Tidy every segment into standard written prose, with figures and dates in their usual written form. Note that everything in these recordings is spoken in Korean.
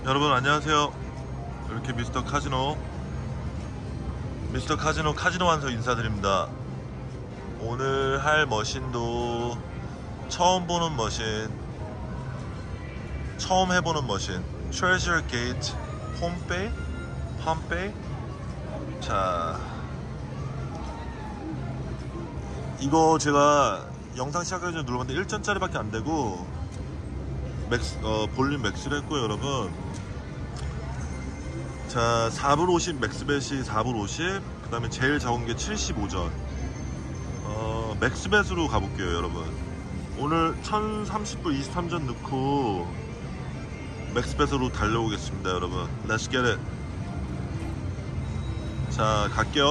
여러분 안녕하세요. 이렇게 미스터 카지노 카지노 완서 인사드립니다. 오늘 할 머신도 처음 보는 머신, 처음 해보는 머신, 트레저 게이트 펌페이. 자, 이거 제가 영상 시작하기 전에 눌러봤는데 1전짜리밖에 안되고 볼륨 맥스를 했고요 여러분. 자, 4불 50 맥스벳이 4불 50, 그 다음에 제일 작은 게 75전. 맥스벳으로 가볼게요 여러분. 오늘 1030불 23전 넣고 맥스벳으로 달려오겠습니다 여러분. Let's get it. 자, 갈게요.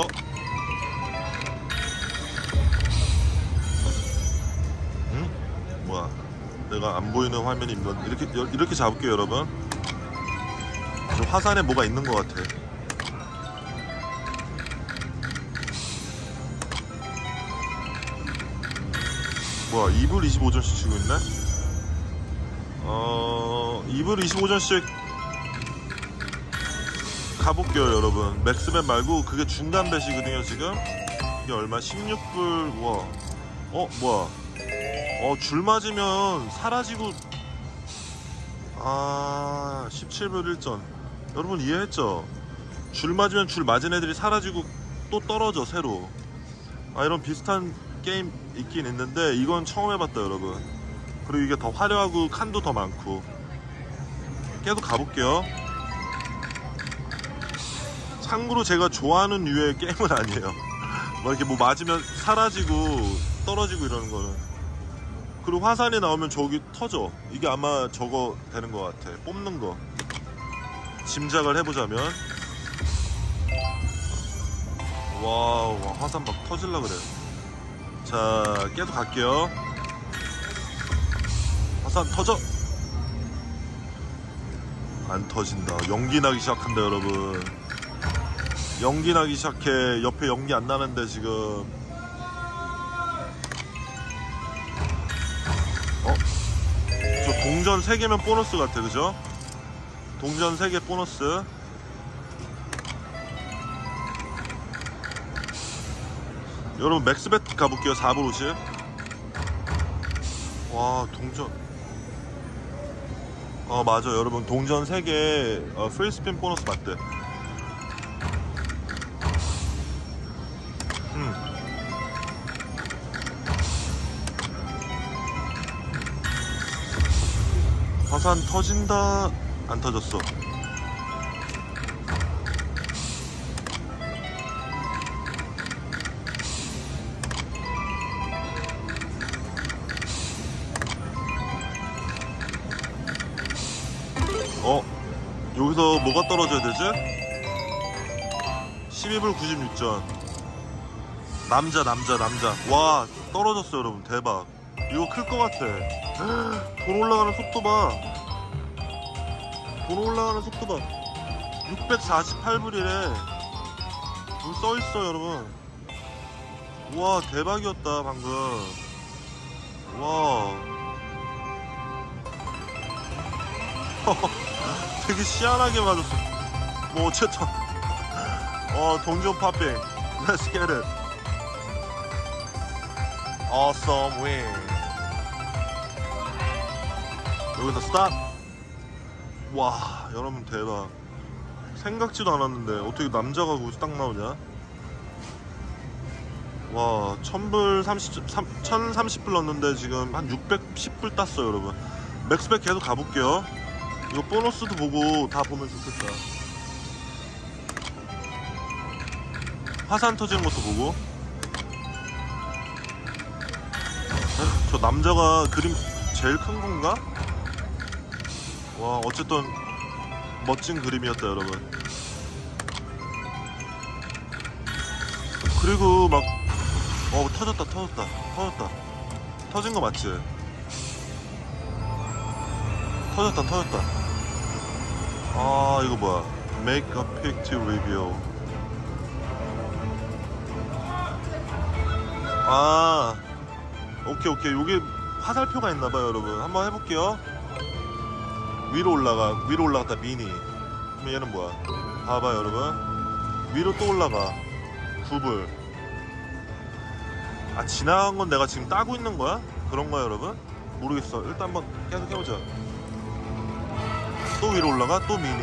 뭐야, 내가 안 보이는 화면이 이렇게 잡을게요 여러분. 화산에 뭐가 있는 것 같아. 뭐야, 2불 25전씩 치고 있네? 2불 25전씩 가볼게요 여러분. 맥스벳 말고 그게 중간 벳이거든요 지금. 이게 얼마? 16불. 와, 뭐야, 줄 맞으면 사라지고. 17불 1전. 여러분 이해했죠? 줄 맞으면 줄 맞은 애들이 사라지고 또 떨어져 새로. 이런 비슷한 게임 있긴 있는데 이건 처음 해봤다 여러분. 그리고 이게 더 화려하고 칸도 더 많고. 계속 가볼게요. 참고로 제가 좋아하는 류의 게임은 아니에요. 뭐 이렇게 뭐 맞으면 사라지고 떨어지고 이러는 거는. 그리고 화산이 나오면 저기 터져. 이게 아마 저거 되는 것 같아. 뽑는 거. 짐작을 해보자면. 와우, 화산 막 터질라 그래. 자, 계속 갈게요. 화산 터져. 안 터진다. 연기 나기 시작한다 여러분. 연기 나기 시작해. 옆에 연기 안 나는데 지금. 저 동전 3개면 보너스 같아 그죠? 동전 3개 보너스. 여러분 맥스벳 가볼게요. 4불 50. 와, 동전. 맞아 여러분, 동전 3개 프리스핀 보너스 맞대. 화산 터진다. 안 터졌어. 여기서 뭐가 떨어져야 되지? 12불 96전. 남자. 와, 떨어졌어 여러분. 대박. 이거 클 것 같아. 돈 올라가는 속도 봐. 돈 올라가는 속도 봐. 648불이래. 여기 써있어 여러분. 와, 대박이었다 방금. 와. 되게 시원하게 맞았어. 뭐 어쨌든 동전 파핑. Let's get it. Awesome win. 여기서 스탑. 와, 여러분 대박. 생각지도 않았는데 어떻게 남자가 거기서 딱 나오냐. 와, 1030불 넣었는데 지금 한 610불 땄어요 여러분. 맥스백 계속 가볼게요. 이거 보너스도 보고 다 보면 좋겠다. 화산 터지는 것도 보고. 저 남자가 그림 제일 큰 건가? 와, 어쨌든 멋진 그림이었다 여러분. 그리고 막 터졌다. 터진 거 맞지? 터졌다. 이거 뭐야? Make a pic to reveal. 오케이. 여기 화살표가 있나봐요 여러분. 한번 해볼게요. 위로 올라갔다 미니. 그럼 얘는 뭐야? 봐봐 여러분, 위로 또 올라가. 구불. 아, 지나간 건 내가 지금 따고 있는 거야? 그런 거야 여러분? 모르겠어. 일단 한번 계속 해보자. 또 위로 올라가, 또 미니.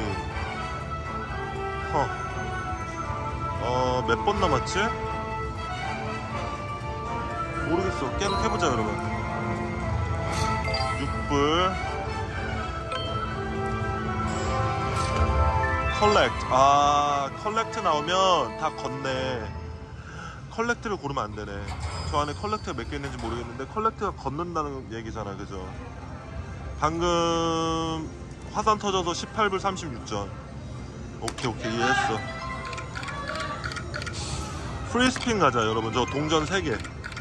몇 번 남았지? 모르겠어. 계속 해보자 여러분. 6불. 컬렉트. 아, 컬렉트 나오면 다 걷네. 컬렉트를 고르면 안 되네. 저 안에 컬렉트가 몇 개 있는지 모르겠는데 컬렉트가 걷는다는 얘기잖아, 그죠? 방금 화산 터져서 18불 36전. 오케이 이해했어. 프리스핀 가자 여러분. 저 동전 3개.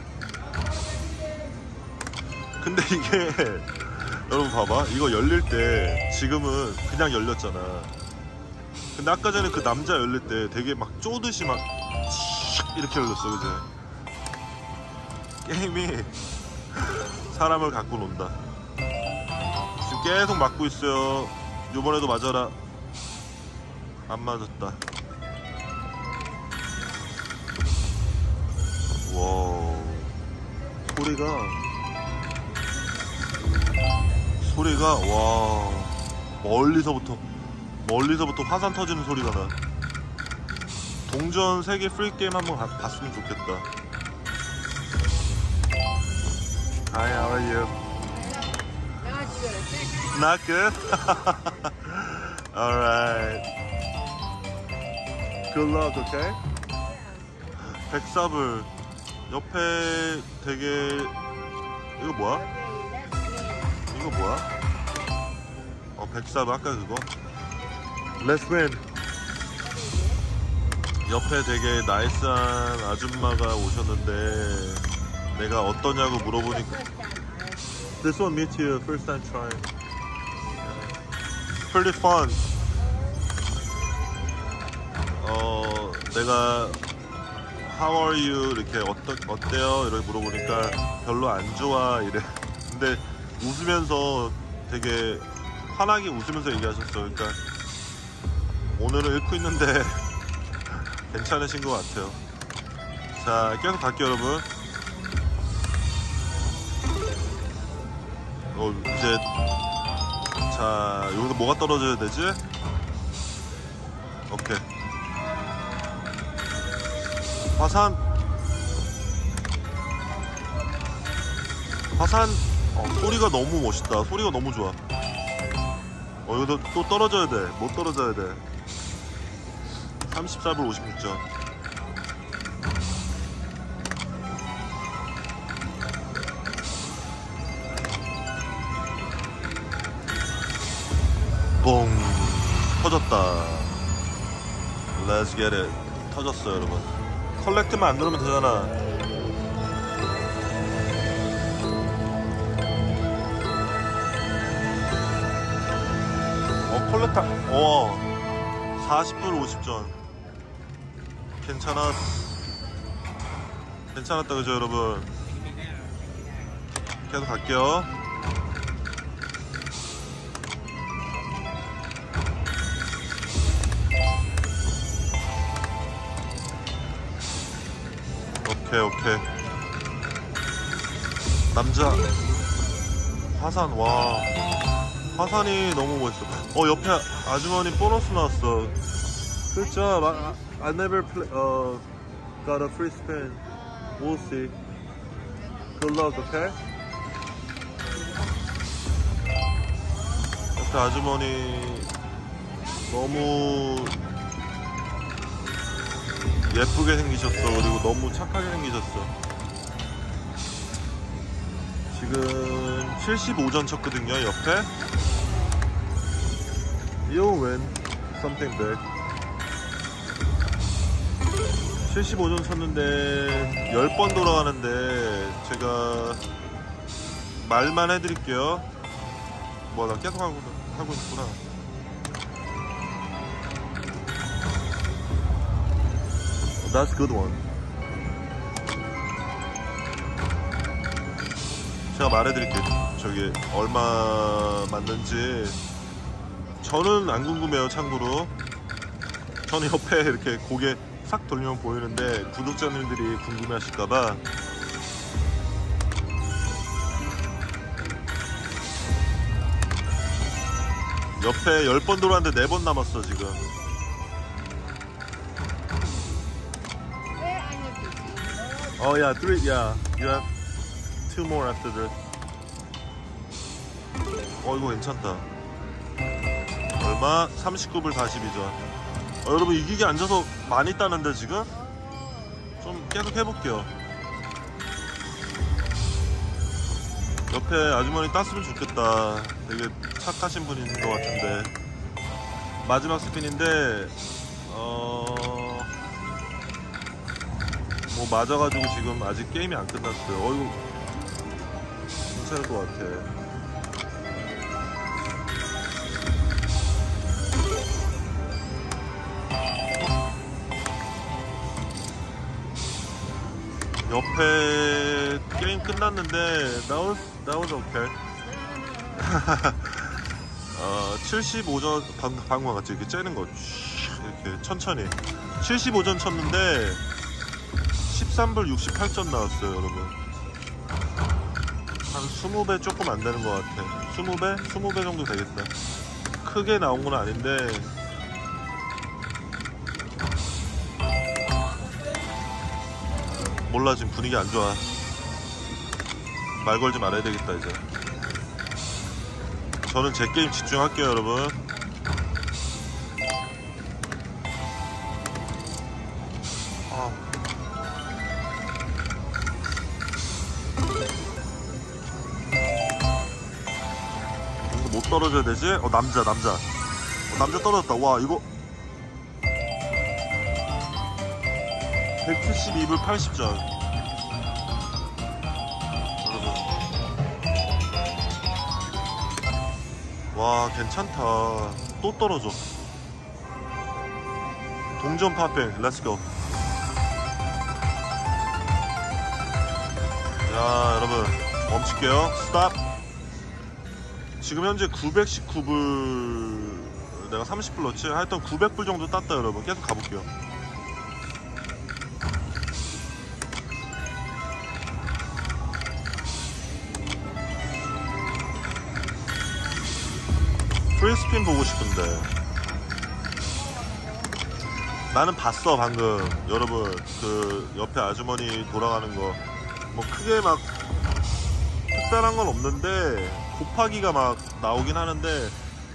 근데 이게 여러분 봐봐, 이거 열릴 때 지금은 그냥 열렸잖아. 근데 아까 전에 그 남자 열릴 때 되게 막 쪼듯이 막 이렇게 열렸어, 그지? 게임이 사람을 갖고 논다. 지금 계속 맞고 있어요. 요번에도 맞아라. 안 맞았다. 와우. 소리가 와, 멀리서부터 화산 터지는 소리가 나. 동전 3개 프리게임 한번 봤으면 좋겠다. Hi, how are you? Not good? Alright. Good luck, okay? 104불. 옆에 되게, 이거 뭐야? 104불 아까 그거. Let's win. 옆에 되게 나이스한 아줌마가 오셨는데 내가 어떠냐고 물어보니까 This one me too. First time trying. Pretty fun. 내가 How are you? 이렇게 어때요? 이렇게 물어보니까 별로 안 좋아 이래. 근데 웃으면서 되게 환하게 웃으면서 얘기하셨어. 그러니까 오늘은 잃고 있는데 괜찮으신 것 같아요. 자, 계속 갈게요 여러분. 이제 자, 여기서 뭐가 떨어져야 되지? 오케이. 화산 소리가 너무 멋있다. 소리가 너무 좋아. 여기서 또 떨어져야 돼. 못 떨어져야 돼. 34불 56전. 뽕. 터졌다. Let's get it. 터졌어 여러분. 컬렉트만 안 누르면 되잖아. 컬렉터. 40불 50전. 괜찮았다 그죠 여러분? 계속 갈게요. 오케이. 남자 화산. 와, 화산이 너무 멋있어. 옆에 아주머니 보너스 나왔어. Good job. I never got a free spin. We'll see. Good luck, okay? 옆에 아주머니 너무 예쁘게 생기셨어. 그리고 너무 착하게 생기셨어. 지금 75전 쳤거든요 옆에. You'll win something big. 75전 쳤는데 10번 돌아가는데 제가 말만 해드릴게요. 나 계속 하고 있구나. That's a good one. 제가 말해드릴게요. 저기 얼마 맞는지 저는 안 궁금해요. 참고로 저는 옆에 이렇게 고개 싹 돌리면 보이는데 구독자님들이 궁금해하실까봐 옆에 10번 돌았는데 4번 남았어 지금. Oh yeah, 3, yeah. You have 2 more after this. 이거 괜찮다. 얼마? 39불 42전. 여러분 이 기계 앉아서 많이 따는데 지금? 좀 계속 해볼게요. 옆에 아주머니 땄으면 좋겠다. 되게 착하신 분인 것 같은데. 마지막 스핀인데 뭐 맞아가지고 지금 아직 게임이 안 끝났어요. 이거 괜찮을 것 같아. 옆에 게임 끝났는데 that was okay. 75전 방금 같이 이렇게 째는 거 이렇게 천천히 75전 쳤는데 13불 68전 나왔어요 여러분. 한 20배 조금 안 되는 것 같아. 20배? 20배 정도 되겠다. 크게 나온 건 아닌데 몰라. 지금 분위기 안 좋아. 말 걸지 말아야 되겠다 이제. 저는 제 게임 집중할게요 여러분. 이거 못 떨어져야 되지? 남자 남자 떨어졌다. 와 이거 172불 80전. 여러분 와 괜찮다. 또 떨어져. 동전 파팽 렛츠고. 자 여러분 멈출게요. 스탑. 지금 현재 919불 내가 30불 넣었지? 하여튼 900불 정도 땄다 여러분. 계속 가볼게요. 프리스핀 보고 싶은데 나는 봤어 방금 여러분. 그 옆에 아주머니 돌아가는 거 뭐 크게 막 특별한 건 없는데 곱하기가 막 나오긴 하는데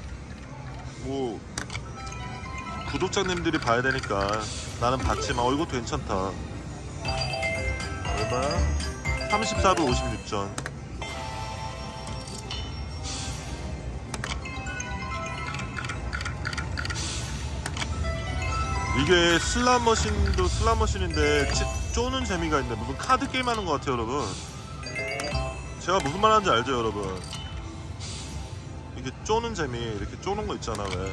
뭐 구독자님들이 봐야 되니까 나는 봤지만 이것도 괜찮다. 얼마야? 34불 56전. 이게 슬롯머신도 슬롯머신인데 쪼는 재미가 있네. 무슨 카드 게임 하는 것 같아요 여러분. 제가 무슨 말 하는지 알죠 여러분? 이게 쪼는 재미, 이렇게 쪼는 거 있잖아. 왜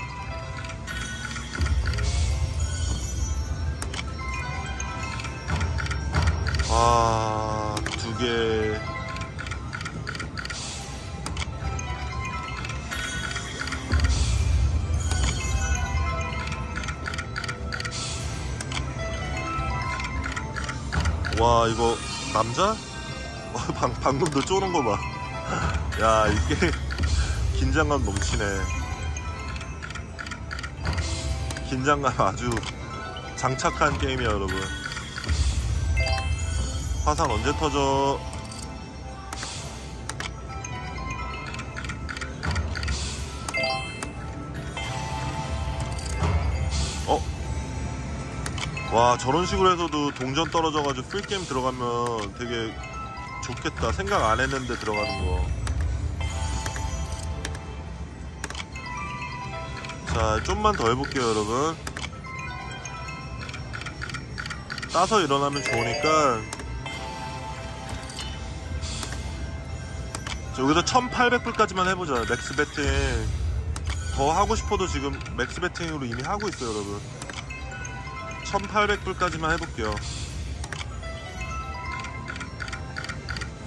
아, 2개. 와 이거 남자? 방금도 쪼는 거 봐. 야 이게 긴장감 넘치네. 긴장감 아주 장착한 게임이야 여러분. 화산 언제 터져? 와 저런 식으로 해서도 동전 떨어져가지고 풀게임 들어가면 되게 좋겠다. 생각 안 했는데 들어가는 거. 자 좀만 더 해볼게요 여러분. 따서 일어나면 좋으니까. 자, 여기서 1800불까지만 해보자. 맥스 배팅 더 하고 싶어도 지금 맥스 배팅으로 이미 하고 있어요 여러분. 1800불까지만 해볼게요.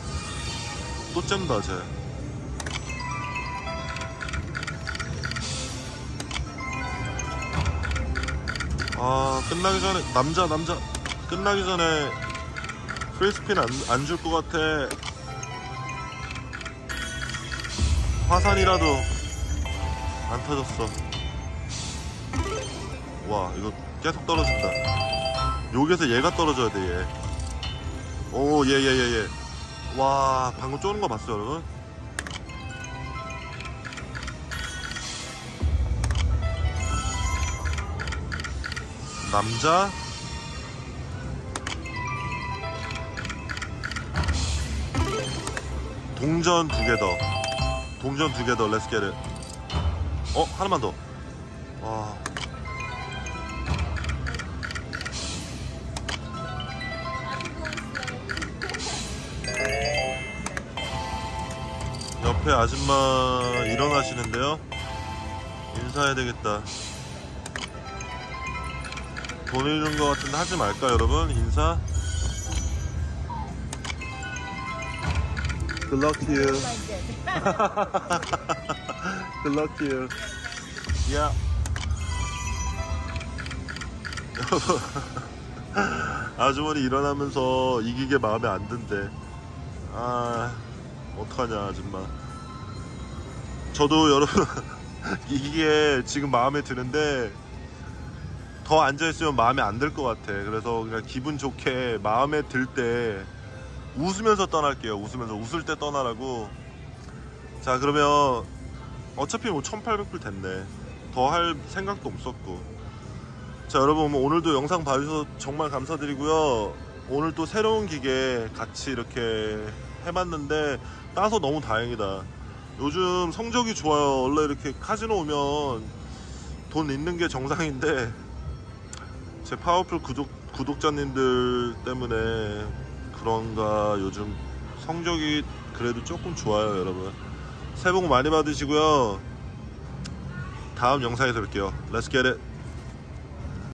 또 잼다 쟤. 아, 끝나기 전에 남자 끝나기 전에 프리스핀 안 줄 것 같아. 화산이라도 안 터졌어. 와, 이거 계속 떨어진다. 여기에서 얘가 떨어져야 돼, 얘. 오, 얘. 와, 방금 쪼는 거 봤어요, 여러분? 남자 동전 2개 더. 동전 2개 더. 렛츠 겟 잇. 하나만 더. 와. 옆에 아줌마 일어나시는데요. 인사해야 되겠다. 돈 잃는 것 같은데 하지 말까, 여러분? 인사. Good luck to you. Good luck to you. Yeah. 아주머니 일어나면서 이기게 마음에 안 든대. 아, 어떡하냐, 아줌마. 저도 여러분 이게 지금 마음에 드는데 더 앉아있으면 마음에 안 들 것 같아. 그래서 그냥 기분 좋게 마음에 들 때 웃으면서 떠날게요. 웃을 때 떠나라고. 자, 그러면 어차피 뭐 1800불 됐네. 더 할 생각도 없었고. 자, 여러분 오늘도 영상 봐주셔서 정말 감사드리고요. 오늘 또 새로운 기계 같이 이렇게 해봤는데 따서 너무 다행이다. 요즘 성적이 좋아요. 원래 이렇게 카지노 오면 돈 있는 게 정상인데 제 파워풀 구독자님들 때문에 그런가 요즘 성적이 그래도 조금 좋아요. 여러분 새해 복 많이 받으시고요. 다음 영상에서 뵐게요. Let's get it.